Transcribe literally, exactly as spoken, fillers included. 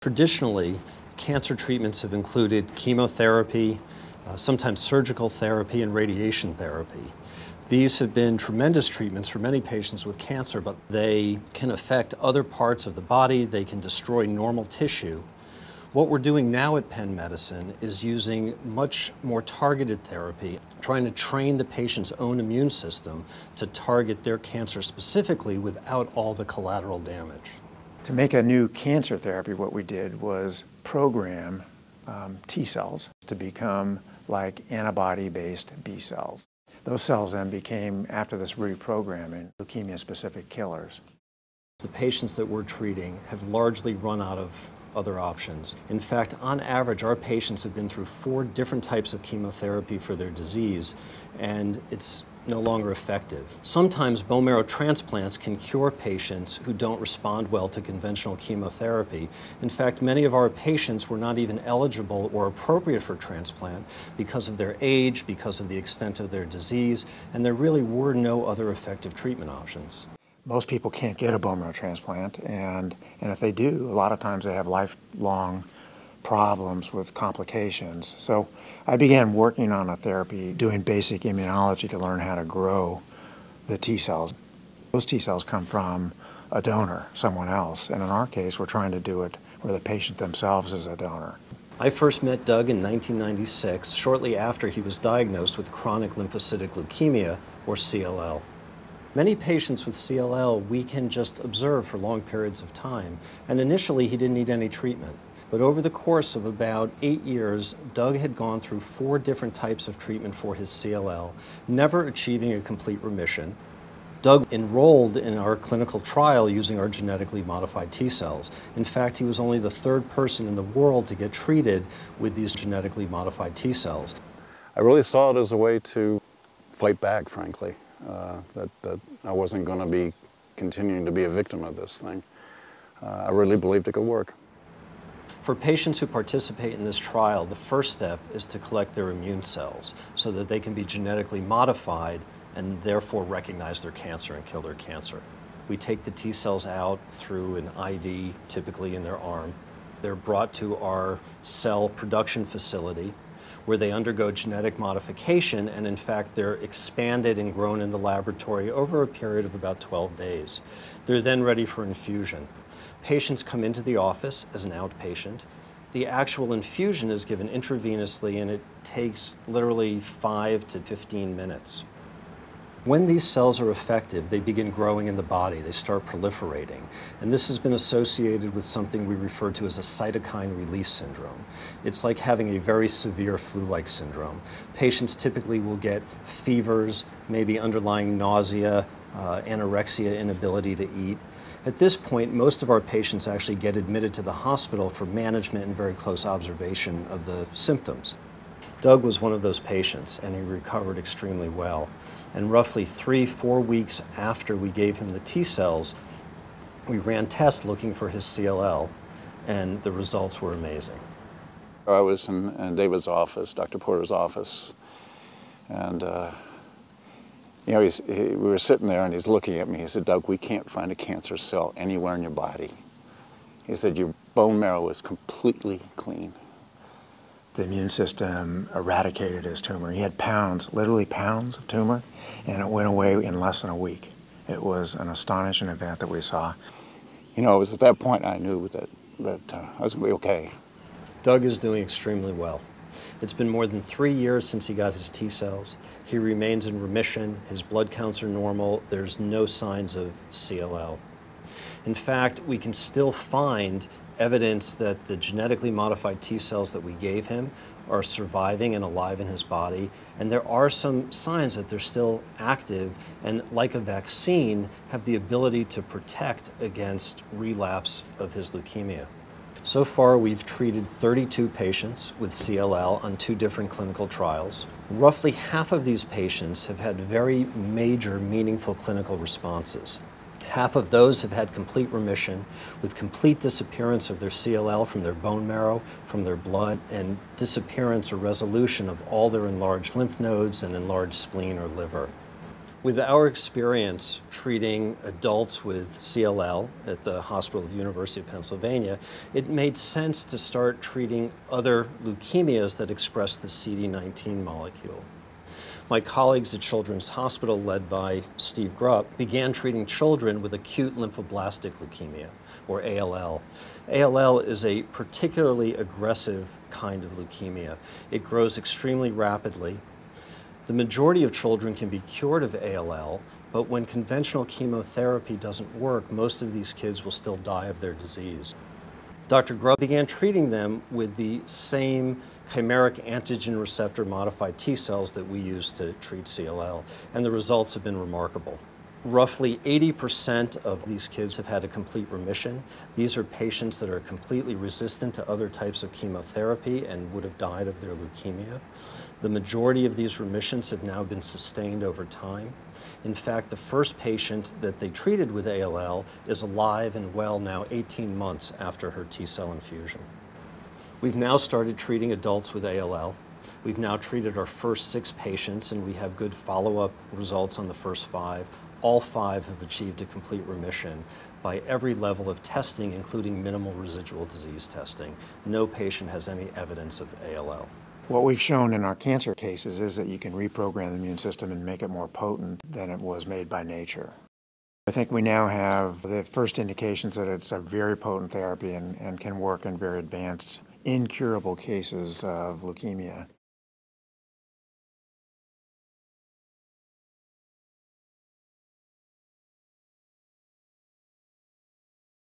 Traditionally, cancer treatments have included chemotherapy, uh, sometimes surgical therapy, and radiation therapy. These have been tremendous treatments for many patients with cancer, but they can affect other parts of the body, they can destroy normal tissue. What we're doing now at Penn Medicine is using much more targeted therapy, trying to train the patient's own immune system to target their cancer specifically without all the collateral damage. To make a new cancer therapy, what we did was program um, T cells to become like antibody-based B cells. Those cells then became, after this reprogramming, leukemia-specific killers. The patients that we're treating have largely run out of other options. In fact, on average, our patients have been through four different types of chemotherapy for their disease, and it's no longer effective. Sometimes bone marrow transplants can cure patients who don't respond well to conventional chemotherapy. In fact, many of our patients were not even eligible or appropriate for transplant because of their age, because of the extent of their disease, and there really were no other effective treatment options. Most people can't get a bone marrow transplant, and, and if they do, a lot of times they have lifelong problems with complications. So I began working on a therapy, doing basic immunology to learn how to grow the T cells. Those T cells come from a donor, someone else, and in our case we're trying to do it where the patient themselves is a donor. I first met Doug in nineteen ninety-six, shortly after he was diagnosed with chronic lymphocytic leukemia, or C L L. Many patients with C L L we can just observe for long periods of time, and initially he didn't need any treatment. But over the course of about eight years, Doug had gone through four different types of treatment for his C L L, never achieving a complete remission. Doug enrolled in our clinical trial using our genetically modified T cells. In fact, he was only the third person in the world to get treated with these genetically modified T cells. I really saw it as a way to fight back, frankly, uh, that, that I wasn't going to be continuing to be a victim of this thing. Uh, I really believed it could work. For patients who participate in this trial, the first step is to collect their immune cells so that they can be genetically modified and therefore recognize their cancer and kill their cancer. We take the T cells out through an I V, typically in their arm. They're brought to our cell production facility where they undergo genetic modification, and in fact they're expanded and grown in the laboratory over a period of about twelve days. They're then ready for infusion. Patients come into the office as an outpatient. The actual infusion is given intravenously, and it takes literally five to fifteen minutes. When these cells are effective, they begin growing in the body. They start proliferating. And this has been associated with something we refer to as a cytokine release syndrome. It's like having a very severe flu-like syndrome. Patients typically will get fevers, maybe underlying nausea, uh, anorexia, inability to eat. At this point, most of our patients actually get admitted to the hospital for management and very close observation of the symptoms. Doug was one of those patients, and he recovered extremely well. And roughly three, four weeks after we gave him the T cells, we ran tests looking for his C L L, and the results were amazing. I was in, in David's office, Doctor Porter's office, and uh, you know, he's, he, we were sitting there and he's looking at me. He said, "Doug, we can't find a cancer cell anywhere in your body." He said, "Your bone marrow is completely clean." The immune system eradicated his tumor. He had pounds, literally pounds of tumor, and it went away in less than a week. It was an astonishing event that we saw. You know, it was at that point I knew that, that uh, I was going to be okay. Doug is doing extremely well. It's been more than three years since he got his T cells. He remains in remission. His blood counts are normal. There's no signs of C L L. In fact, we can still find evidence that the genetically modified T cells that we gave him are surviving and alive in his body, and there are some signs that they're still active and, like a vaccine, have the ability to protect against relapse of his leukemia. So far, we've treated thirty-two patients with C L L on two different clinical trials. Roughly half of these patients have had very major, meaningful clinical responses. Half of those have had complete remission with complete disappearance of their C L L from their bone marrow, from their blood, and disappearance or resolution of all their enlarged lymph nodes and enlarged spleen or liver. With our experience treating adults with C L L at the Hospital of the University of Pennsylvania, it made sense to start treating other leukemias that express the C D nineteen molecule. My colleagues at Children's Hospital, led by Steve Grupp, began treating children with acute lymphoblastic leukemia, or A L L. A L L is a particularly aggressive kind of leukemia. It grows extremely rapidly. The majority of children can be cured of A L L, but when conventional chemotherapy doesn't work, most of these kids will still die of their disease. Doctor Grupp began treating them with the same chimeric antigen receptor modified T cells that we use to treat C L L, and the results have been remarkable. Roughly eighty percent of these kids have had a complete remission. These are patients that are completely resistant to other types of chemotherapy and would have died of their leukemia. The majority of these remissions have now been sustained over time. In fact, the first patient that they treated with A L L is alive and well now eighteen months after her T-cell infusion. We've now started treating adults with A L L. We've now treated our first six patients, and we have good follow-up results on the first five. All five have achieved a complete remission by every level of testing, including minimal residual disease testing. No patient has any evidence of A L L. What we've shown in our cancer cases is that you can reprogram the immune system and make it more potent than it was made by nature. I think we now have the first indications that it's a very potent therapy and, and can work in very advanced, incurable cases of leukemia.